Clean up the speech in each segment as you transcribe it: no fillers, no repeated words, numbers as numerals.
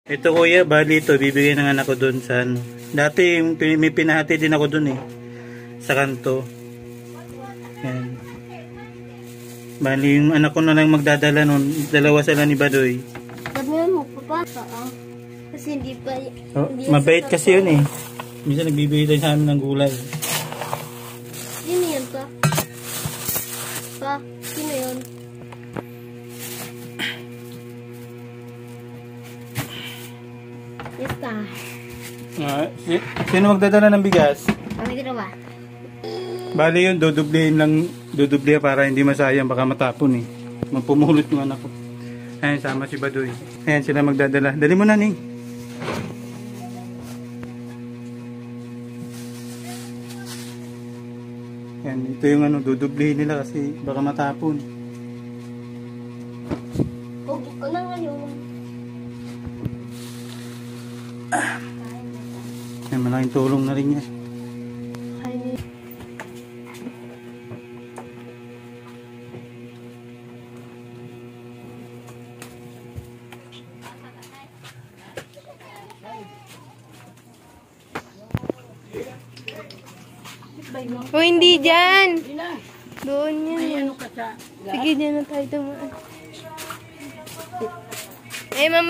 Ito kuya, bali ito, bibigay ng anak ko dun sa ano. Dati may pinahati din ako dun eh. Sa kanto. Yan. Bali yung anak ko na lang magdadala nun. Dalawa sila ni Badoy. Sabihan mo, papasa ah. Kasi hindi pa... Oh, mabait kasi yun eh. Minsan nagbibigay tayo sa amin ng gulay. Sino yan pa? Pa? Sino yun? Yes ka. Sino magdadala ng bigas? Kami ginawa. Bali yun, dudublihan para hindi masayang, baka matapon eh. Magpumulot yung anak ko. Ayan, sama si Badoy. Ayan, sila magdadala. Dali mo na, Ning. Ayan, ito yung ano, dudublihin nila kasi baka matapon. O na ngayon. Ayan, malaking tulong na rin yan. O hindi dyan. Doon yan. Sige, dyan na tayo tumaan. Eh, mama.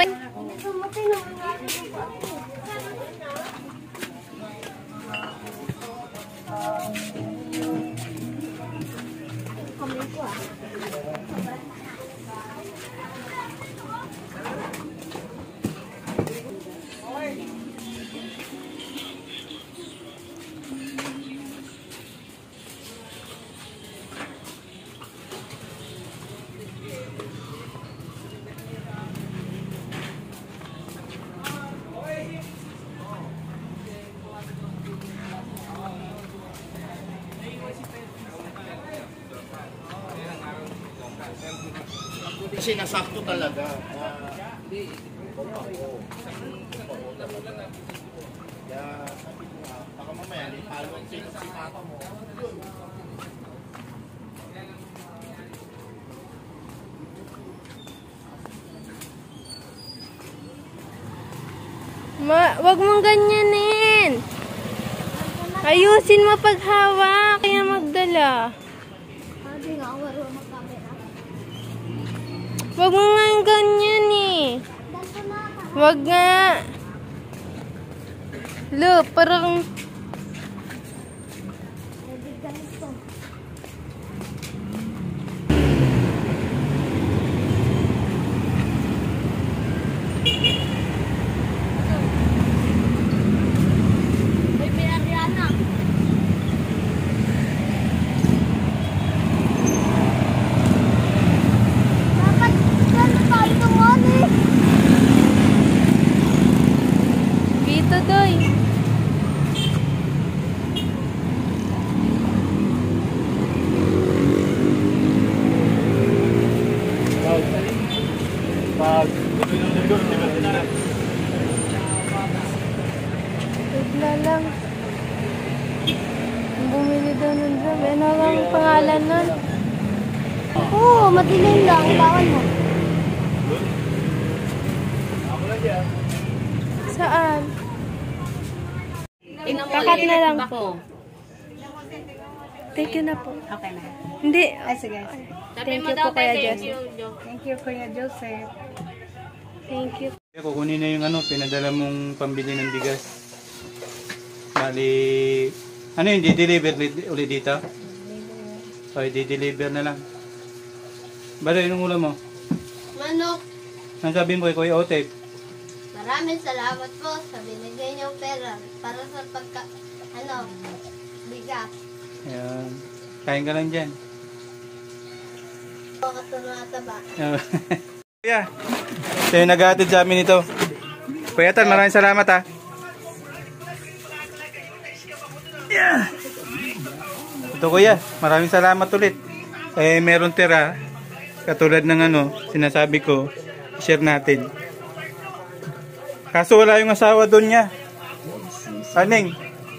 Kasi nasakto talaga. Kaya sabi ko nga, baka mamaya halo ang si papa mo. Wag mong ganyanin. Ayusin mo paghawak. Kaya magdala. Sabi nga, wala magkamera. Wag mo nga ganyan eh. Wag nga. Look, parang... Bigla lang. Bumili daw nun drum. Ano lang pangalan nun? Oo, madilim lang. Bawal mo. Saan? Kakat na lang po. Thank you na po. Okay na. Hindi. Ay, sige. Thank you po Kuya Joseph. Thank you, Kuya Joseph. Thank you. Kukunin na yung ano, pinadala mong pambili ng bigas. Bali, ano yung di-deliver ulit dito? O, di-deliver na lang. Bali, anong ulam mo? Manok. Ang sabihin mo kay Kuya Otep? Maraming salamat po sa binigay niyong pera para sa bigas. Ayan. Kain ka lang dyan. O, katunataba. Kuya, ito yung nag-aatid sa amin ito. Kuya Tan, maraming salamat ha. Yeah. Ito kuya, maraming salamat ulit. Eh, meron tira. Katulad ng ano, sinasabi ko, share natin. Kaso wala yung asawa doon niya. Aning?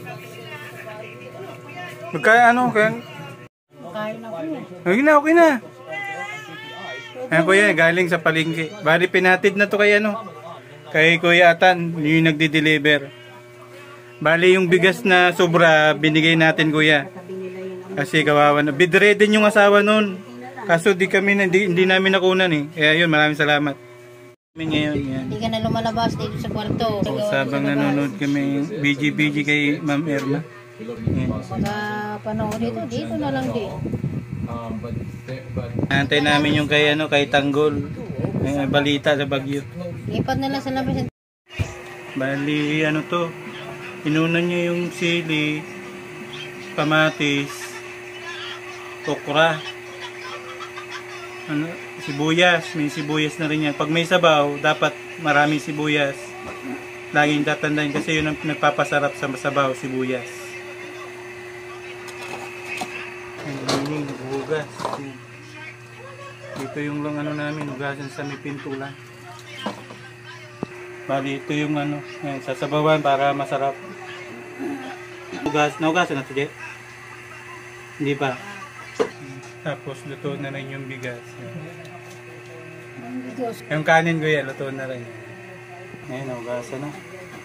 Magkaya ano? Kaya... Okay na, okay na. Ayan kuya, galing sa palengke. Bali pinatid na to kay ano. Kay Kuya Atan, yung nagdi-deliver. Bali yung bigas na sobra, binigay natin kuya. Kasi kawawa na. Bedridden yung asawa nun. Kaso hindi namin nakunan eh. Kaya yun, maraming salamat. Ngayon, yan. Hindi ka na lumalabas dito sa kwarto. Sabang nanonood kami, BG kay Ma'am Irma. Pagka panahon dito na lang din. Antay namin yung kay Tanggol. Balita sa Bagyo. Lipat na lang sa labas. Bali, inunan niya yung sili, kamatis, okra, sibuyas. May sibuyas na rin yan. Pag may sabaw, dapat maraming sibuyas. Laging tatandaan kasi yun ang nagpapasarap sa sabaw, sibuyas. Ang hugas. Dito yung lang namin, hugasan sa may pintulan. Bali, ito yung sasabawan para masarap. Naugasan na ito, Je? Hindi pa. Tapos, luto na rin yung bigas. Yung kanin ko yan, luto na rin. Ngayon, naugasan na.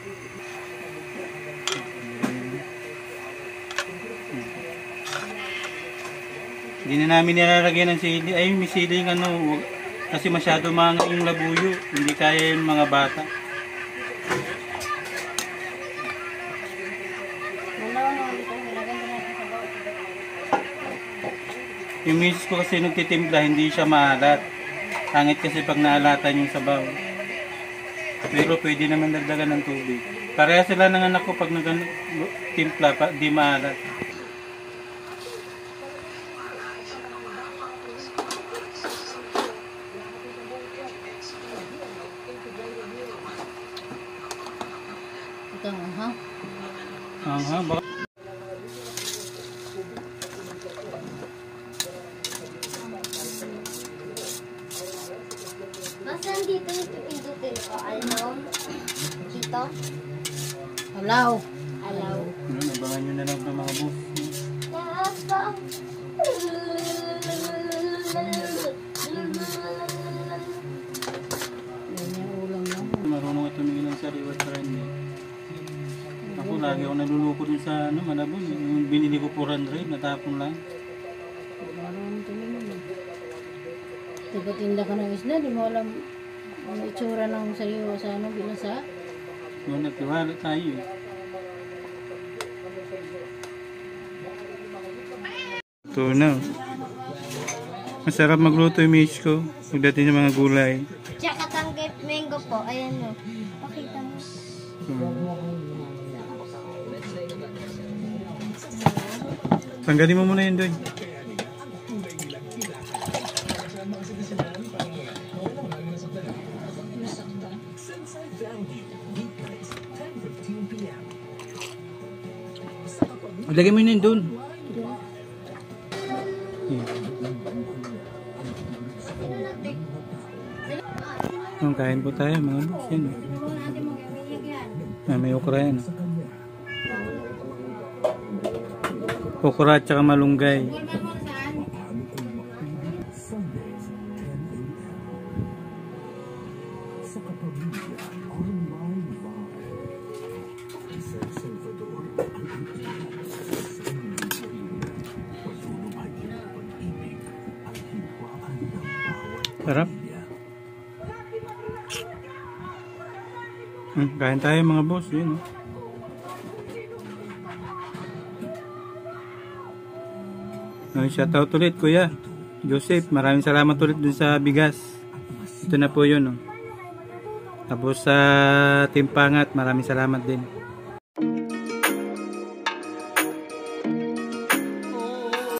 Hindi na namin nilalagyan ng sili. Ay, may sili kasi masyado mga yung labuyo. Hindi kaya yung mga bata. Yung misis ko kasi nagtitimpla, hindi siya maalat. Hangit kasi pag naalatan yung sabaw. Pero pwede naman dagdagan ng tubig. Pareha sila ng anak ko pag nagtimpla, di maalat. Ito, ha? Baka... Nasaan dito yung pipindutin ko? Alaw? Dito? Alaw. Alaw. Abangan nyo na lang ng mga boss. Marunong ito tumingin ng sariwat trend eh. Ako lagi ako naluluko dun sa Malabon. Yung binili ko 400, natapon lang. Marunong tumingin. Tigatinda ka ng isda, di mo alam ang itsura ng sariwa sa binasa. Doon nagtiwala tayo eh. Ito na. Masarap magluto yung miss ko. Pagdating ng mga gulay. Tsaka tanggap mango po. Ayan o. Pakita mo. Tanggalin mo muna yun doon. Lagay mo yun doon. Kain po tayo mga boss. Yan. May okra yan. Okra at saka malunggay. Sarap. Kain tayo mga boss. Yun. Shoutout ulit Kuya Joseph. Maraming salamat ulit dun sa bigas. Ito na po yun. Tapos sa timpangat, maraming salamat din.